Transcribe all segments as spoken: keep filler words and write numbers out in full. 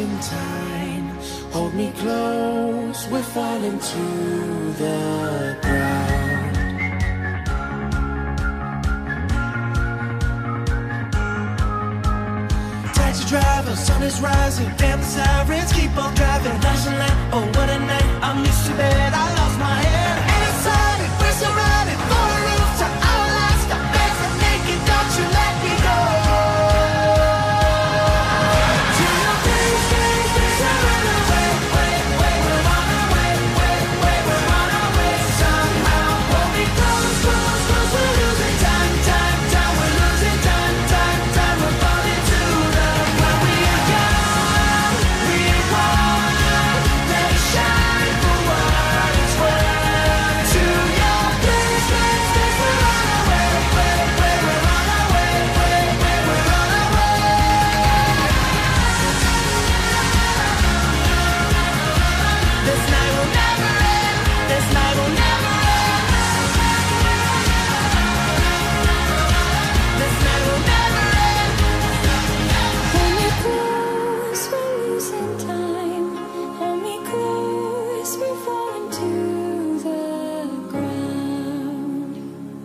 losing time. Hold me close, we're falling to the ground. Taxi driver, sun is rising, damn the sirens keep on driving. Flashing light, oh what a night, I'm used to bed, I lost my head. And excited, we're surrounded, for a roof to our last stop. Begs I'm naked, don't you let me go. To your place, place, place, I run away, wait, wait, we're on our way, wait, wait, we're on our way. Somehow, hold me close, close, close, we're losing time, time, time, we're losing time, time, time, we're falling to the ground. We are young, we are wild, let it shine for what it's worth. To your place, place, place, we're on our way, wait, wait, we're on our way, wait, wait, we're on our way. This night will never end, this night will never end. This night will never end. Hold me close, we're losing time. Hold me close, we're falling to the ground.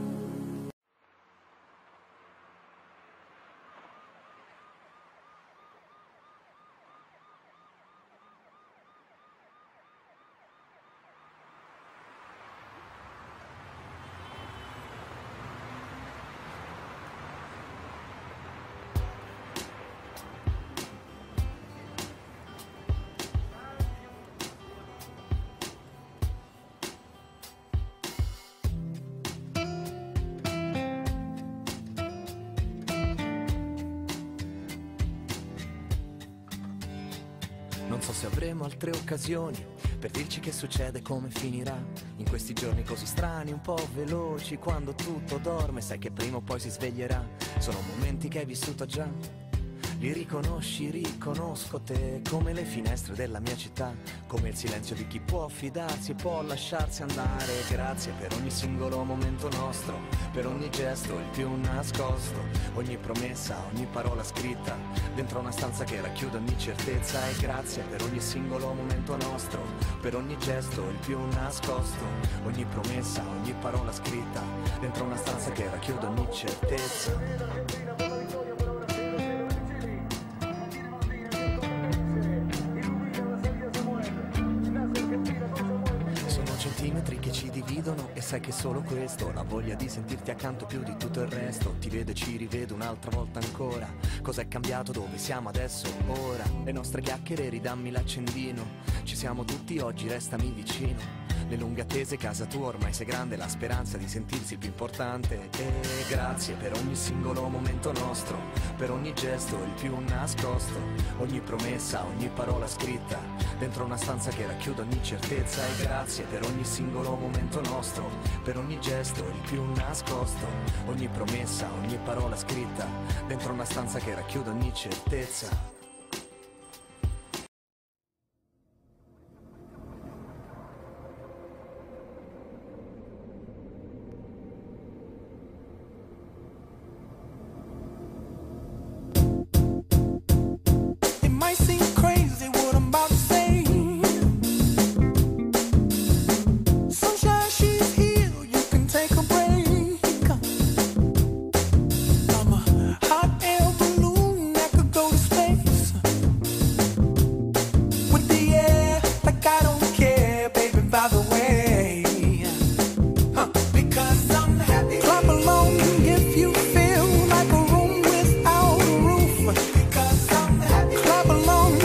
Non so se avremo altre occasioni per dirci che succede e come finirà. In questi giorni così strani, un po' veloci, quando tutto dorme, sai che prima o poi si sveglierà. Sono momenti che hai vissuto già, li riconosci, riconosco te, come le finestre della mia città, come il silenzio di chi può fidarsi e può lasciarsi andare. Grazie per ogni singolo momento nostro, per ogni gesto il più nascosto, ogni promessa, ogni parola scritta dentro una stanza che racchiude ogni certezza. E grazie per ogni singolo momento nostro, per ogni gesto il più nascosto, ogni promessa, ogni parola scritta dentro una stanza che racchiude ogni certezza. Centimetri che ci dividono e sai che solo questo, la voglia di sentirti accanto più di tutto il resto. Ti vedo e ci rivedo un'altra volta ancora. Cos'è cambiato, dove siamo adesso, ora? Le nostre chiacchiere, ridammi l'accendino. Ci siamo tutti oggi, restami vicino. Le lunghe attese, casa tua ormai sei grande, la speranza di sentirsi il più importante. E grazie per ogni singolo momento nostro, per ogni gesto il più nascosto, ogni promessa, ogni parola scritta dentro una stanza che racchiude ogni certezza. E grazie per ogni singolo momento nostro, per ogni gesto il più nascosto, ogni promessa, ogni parola scritta dentro una stanza che racchiude ogni certezza. Clap along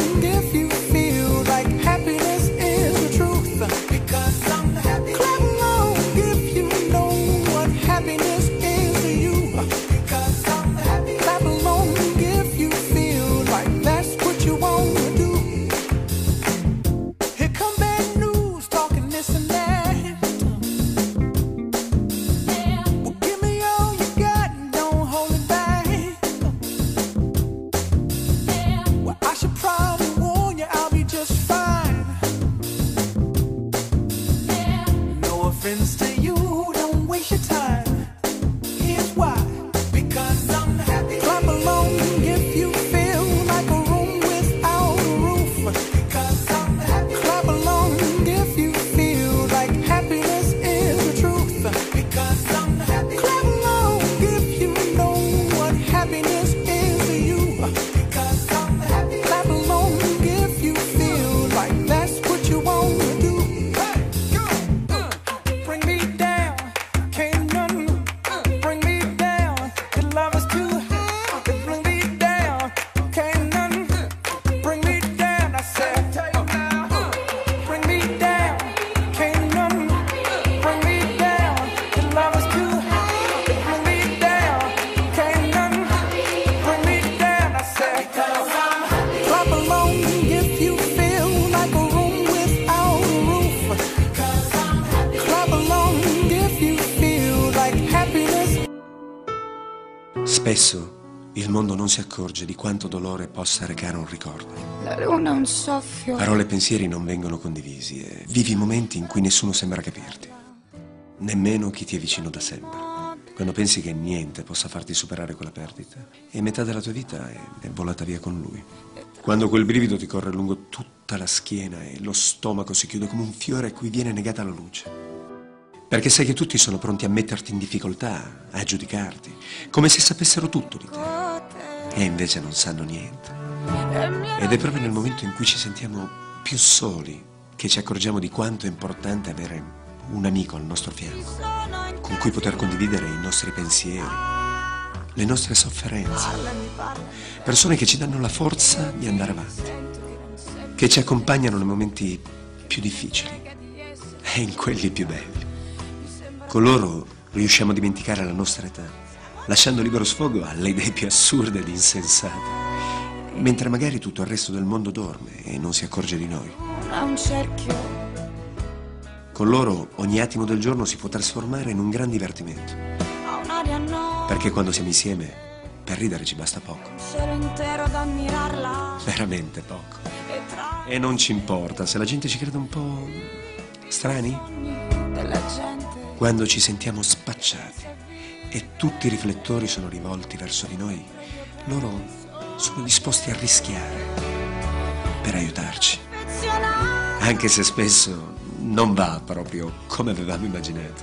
Spesso il mondo non si accorge di quanto dolore possa recare un ricordo. La luna è un soffio. Parole e pensieri non vengono condivisi e vivi momenti in cui nessuno sembra capirti, nemmeno chi ti è vicino da sempre. Quando pensi che niente possa farti superare quella perdita e metà della tua vita è, è volata via con lui. Quando quel brivido ti corre lungo tutta la schiena e lo stomaco si chiude come un fiore a cui viene negata la luce. Perché sai che tutti sono pronti a metterti in difficoltà, a giudicarti, come se sapessero tutto di te. E invece non sanno niente. Ed è proprio nel momento in cui ci sentiamo più soli che ci accorgiamo di quanto è importante avere un amico al nostro fianco, con cui poter condividere i nostri pensieri, le nostre sofferenze. Persone che ci danno la forza di andare avanti, che ci accompagnano nei momenti più difficili e in quelli più belli. Con loro riusciamo a dimenticare la nostra età, lasciando libero sfogo alle idee più assurde ed insensate, mentre magari tutto il resto del mondo dorme e non si accorge di noi. È un cerchio. Con loro ogni attimo del giorno si può trasformare in un gran divertimento, Ha un'aria no. perché quando siamo insieme per ridere ci basta poco, Un cielo intero ad ammirarla. veramente poco. E tra E non ci importa se la gente ci crede un po' strani, ogni della gente. quando ci sentiamo spacciati e tutti i riflettori sono rivolti verso di noi, loro sono disposti a rischiare per aiutarci, anche se spesso non va proprio come avevamo immaginato.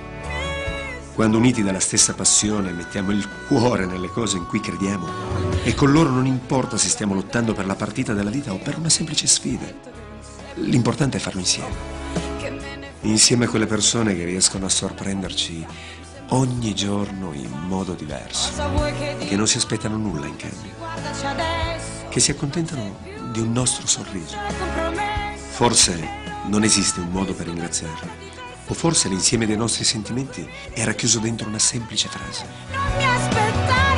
Quando uniti dalla stessa passione mettiamo il cuore nelle cose in cui crediamo e con loro non importa se stiamo lottando per la partita della vita o per una semplice sfida, l'importante è farlo insieme. Insieme a quelle persone che riescono a sorprenderci ogni giorno in modo diverso, Cosa vuoi che dica? che non si aspettano nulla in cambio, Guardaci adesso. che si accontentano di un nostro sorriso. C'è compromesso. Forse non esiste un modo per ringraziarli, o forse l'insieme dei nostri sentimenti è racchiuso dentro una semplice frase. Non mi aspettare.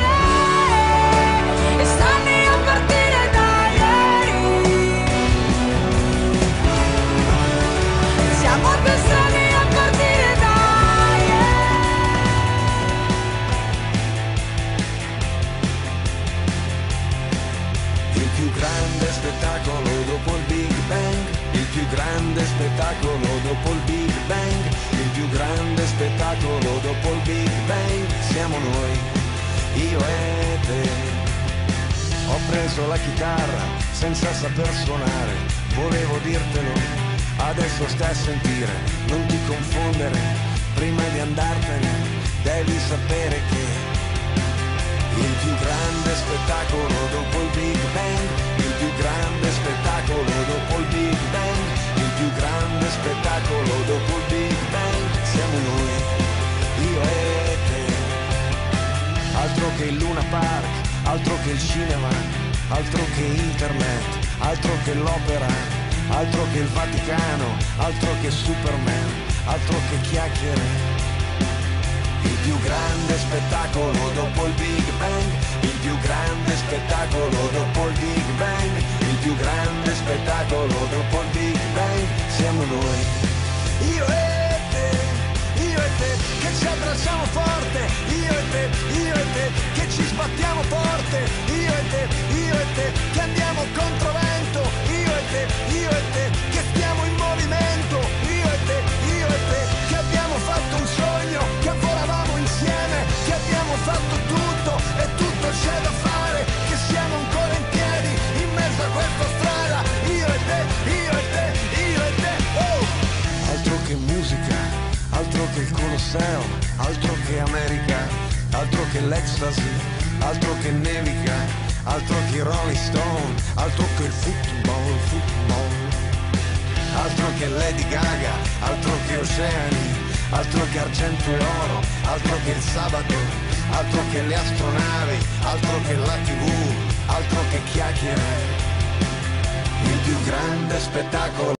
E stammi a partire da ieri. Siamo pensati a partire da ieri. Il più grande spettacolo dopo il Big Bang, il più grande spettacolo dopo il Big Bang, il più grande spettacolo dopo il Big Bang, siamo noi, io e te. Ho preso la chitarra senza saper suonare, volevo dirtelo, adesso stai a sentire, non ti confondere, prima di andartene devi sapere che il più grande spettacolo dopo il Big Bang, il più grande spettacolo dopo il Big Bang, il più grande spettacolo dopo il Big Bang, siamo noi, io e te. Altro che il Luna Park, altro che il cinema, altro che internet, altro che l'opera, altro che il Vaticano, altro che Superman, altro che chiacchiere. Il più grande spettacolo dopo il Big Bang, il più grande spettacolo dopo il Big Bang, il più grande spettacolo dopo il Big Bang, siamo noi, io e te, io e te, che ci abbracciamo forte, io e te, io e te, che ci sbattiamo forte, io e te, io e te, che andiamo contro vento, io e te, io e te, che stiamo in movimento, io e te, io e te, che abbiamo fatto un sogno, che volavamo insieme, che abbiamo fatto tutto e tutto c'è da fare, che siamo ancora in piedi in mezzo a questa strada, io e te, io e te, io e te, oh! Altro che musica, altro che il Colosseo, altro che America, altro che l'ecstasy, altro che nevica, altro che Rolling Stone, altro che il football, football, altro che Lady Gaga, altro che oceani, altro che argento e oro, altro che il sabato, altro che le astronavi, altro che la tivù, altro che chiacchiere. Il più grande spettacolo